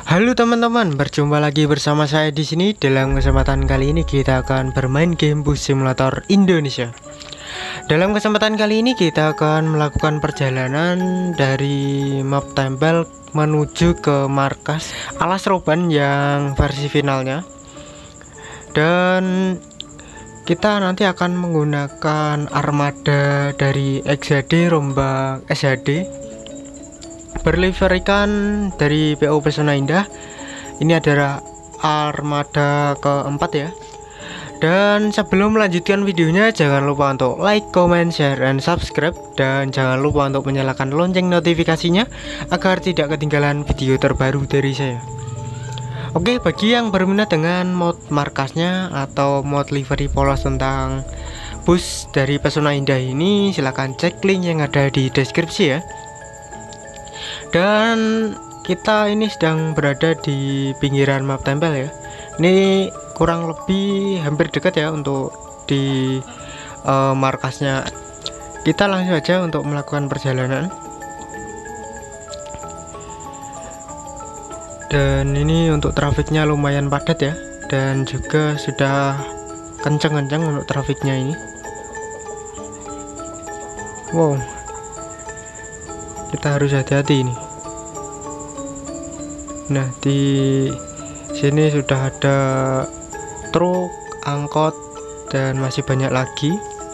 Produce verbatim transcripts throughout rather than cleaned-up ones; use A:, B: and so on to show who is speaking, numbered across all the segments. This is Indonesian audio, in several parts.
A: Halo teman-teman, berjumpa lagi bersama saya di sini. Dalam kesempatan kali ini kita akan bermain game Bus Simulator Indonesia. Dalam kesempatan kali ini kita akan melakukan perjalanan dari map tempel menuju ke markas Alas Roban yang versi finalnya. Dan kita nanti akan menggunakan armada dari X H D rombak S H D, berliverikan dari P O Pesona Indah. Ini adalah armada keempat ya. Dan sebelum melanjutkan videonya, jangan lupa untuk like, comment, share, and subscribe. Dan jangan lupa untuk menyalakan lonceng notifikasinya agar tidak ketinggalan video terbaru dari saya. Oke, bagi yang berminat dengan mod markasnya atau mod livery polos tentang bus dari Pesona Indah ini, silahkan cek link yang ada di deskripsi ya. Dan kita ini sedang berada di pinggiran map tempel ya. Ini kurang lebih hampir dekat ya untuk di uh, markasnya. Kita langsung aja untuk melakukan perjalanan. Dan ini untuk trafiknya lumayan padat ya, dan juga sudah kenceng-kenceng untuk trafiknya ini. Wow, kita harus hati-hati ini. Nah, di sini sudah ada truk, angkot, dan masih banyak lagi.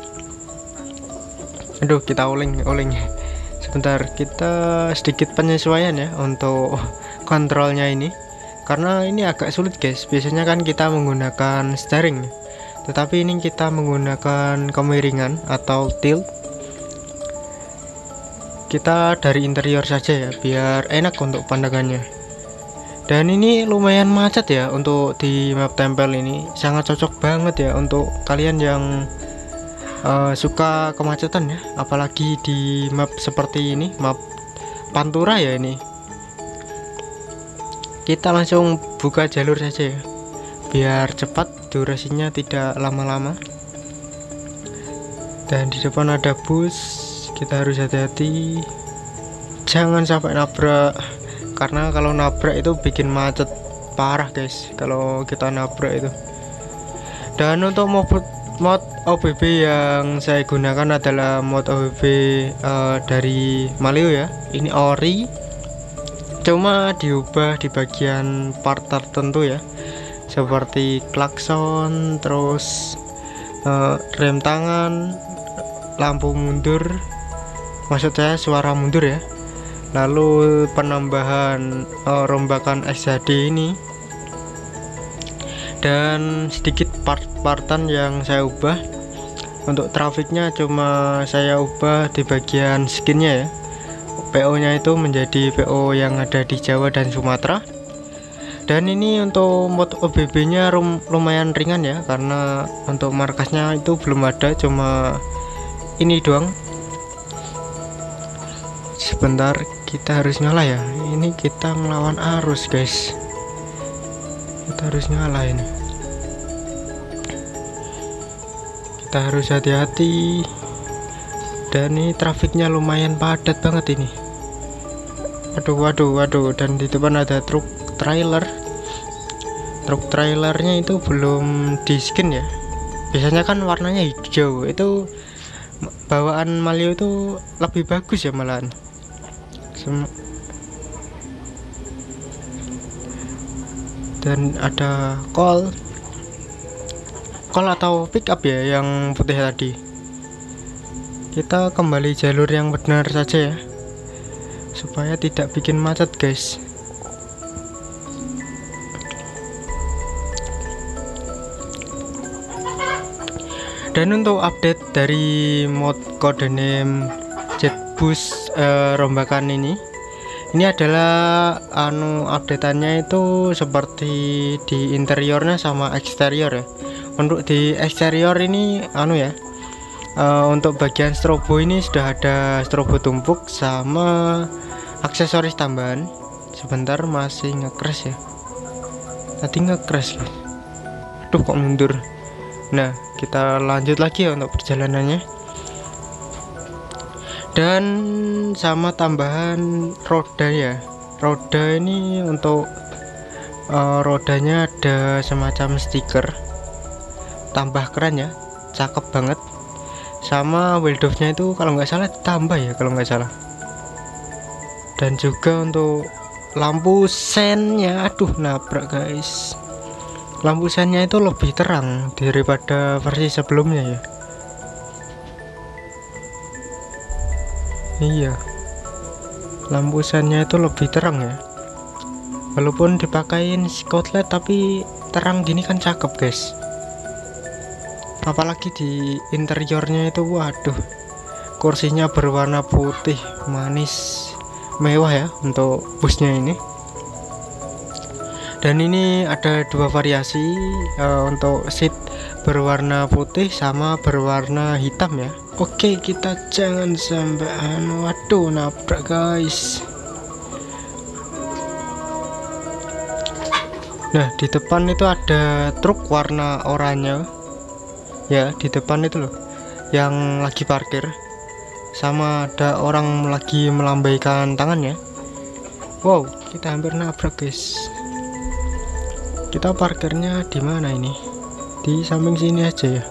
A: Aduh, kita oling-oling. Sebentar, kita sedikit penyesuaian ya untuk kontrolnya ini, karena ini agak sulit guys. Biasanya kan kita menggunakan steering, tetapi ini kita menggunakan kemiringan atau tilt. Kita dari interior saja ya, biar enak untuk pandangannya. Dan ini lumayan macet ya untuk di map tempel ini. Sangat cocok banget ya untuk kalian yang uh, suka kemacetan ya, apalagi di map seperti ini, map Pantura ya ini. Kita langsung buka jalur saja ya, biar cepat, durasinya tidak lama-lama. Dan di depan ada bus, kita harus hati-hati, jangan sampai nabrak, karena kalau nabrak itu bikin macet parah guys kalau kita nabrak itu. Dan untuk mod, mod O B B yang saya gunakan adalah mod O B B uh, dari Malio ya. Ini ori, cuma diubah di bagian part tertentu ya, seperti klakson, terus uh, rem tangan, lampu mundur, maksud saya suara mundur ya, lalu penambahan uh, rombakan X H D ini, dan sedikit part-partan yang saya ubah. Untuk trafiknya cuma saya ubah di bagian skinnya ya, P O nya itu menjadi P O yang ada di Jawa dan Sumatera. Dan ini untuk mod O B B nya lumayan ringan ya, karena untuk markasnya itu belum ada, cuma ini doang. Sebentar, kita harus ngalah ya, ini kita melawan arus guys, kita harus ngalah ini, kita harus hati-hati. Dan ini trafiknya lumayan padat banget ini. Waduh, waduh, waduh. Dan di depan ada truk trailer. Truk trailernya itu belum di skin ya. Biasanya kan warnanya hijau. Itu bawaan Malio itu lebih bagus ya malahan. Sem Dan ada kol, kol atau pick up ya yang putih tadi. Kita kembali jalur yang benar saja ya, supaya tidak bikin macet guys. Dan untuk update dari mod codename Jetbus eh, rombakan ini, ini adalah anu updateannya itu seperti di interiornya sama eksterior ya. Untuk di eksterior ini anu ya, Uh, untuk bagian strobo ini sudah ada strobo tumpuk sama aksesoris tambahan. Sebentar, masih nge-crash ya, tadi nge-crash ya. Aduh, kok mundur. Nah, kita lanjut lagi ya untuk perjalanannya. Dan sama tambahan roda ya, roda ini untuk uh, rodanya ada semacam stiker, tambah keren ya, cakep banget. Sama wheel dove-nya itu kalau nggak salah tambah ya, kalau nggak salah. Dan juga untuk lampu sennya, aduh nabrak guys, lampu sennya itu lebih terang daripada versi sebelumnya ya. Iya, lampu sennya itu lebih terang ya, walaupun dipakein skotlet tapi terang gini kan cakep guys. Apalagi di interiornya itu, waduh, kursinya berwarna putih manis, mewah ya untuk busnya ini. Dan ini ada dua variasi, uh, untuk seat berwarna putih sama berwarna hitam ya. Oke, kita jangan sampai anu, waduh nabrak guys. Nah, di depan itu ada truk warna oranye ya, di depan itu loh yang lagi parkir, sama ada orang lagi melambaikan tangannya. Wow, kita hampir nabrak guys. Kita parkirnya di mana ini? Di samping sini aja ya,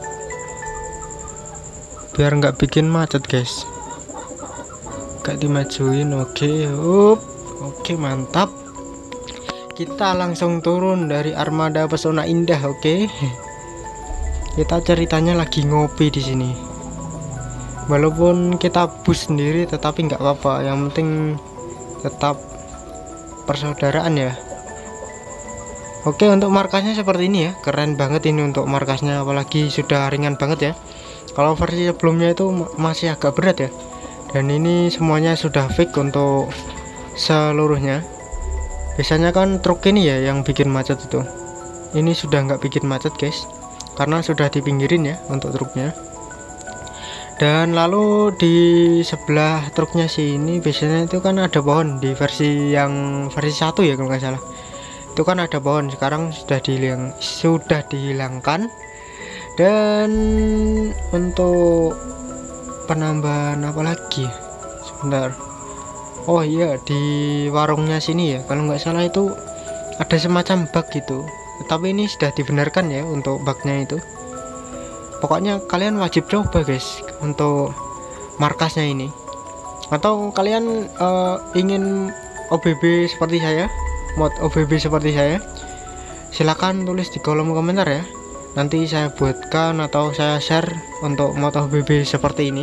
A: biar nggak bikin macet guys. Gak dimajuin. Oke, up, oke mantap. Kita langsung turun dari armada Pesona Indah. Oke, kita ceritanya lagi ngopi di sini. Walaupun kita bus sendiri, tetapi nggak apa-apa. Yang penting tetap persaudaraan ya. Oke, untuk markasnya seperti ini ya, keren banget ini untuk markasnya, apalagi sudah ringan banget ya. Kalau versi sebelumnya itu masih agak berat ya, dan ini semuanya sudah fix untuk seluruhnya. Biasanya kan truk ini ya yang bikin macet itu, ini sudah nggak bikin macet guys, karena sudah dipinggirin ya untuk truknya. Dan lalu di sebelah truknya sini biasanya itu kan ada pohon, di versi yang versi satu ya kalau nggak salah, itu kan ada pohon, sekarang sudah dihilang, sudah dihilangkan. Dan untuk penambahan apa lagi, sebentar, oh iya, di warungnya sini ya kalau nggak salah itu ada semacam bug gitu, tapi ini sudah dibenarkan ya untuk bugnya itu. Pokoknya kalian wajib coba guys untuk markasnya ini, atau kalian uh, ingin O B B seperti saya, mod O B B seperti saya, silahkan tulis di kolom komentar ya, nanti saya buatkan atau saya share untuk mod O B B seperti ini.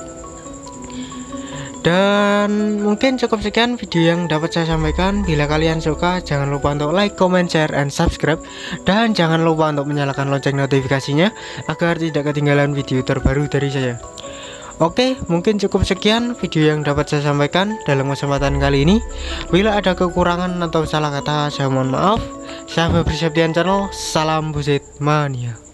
A: Dan mungkin cukup sekian video yang dapat saya sampaikan. Bila kalian suka, jangan lupa untuk like, comment, share, and subscribe. Dan jangan lupa untuk menyalakan lonceng notifikasinya agar tidak ketinggalan video terbaru dari saya. Oke, mungkin cukup sekian video yang dapat saya sampaikan dalam kesempatan kali ini. Bila ada kekurangan atau salah kata, saya mohon maaf. Saya Febri Septian Channel, salam buset mania.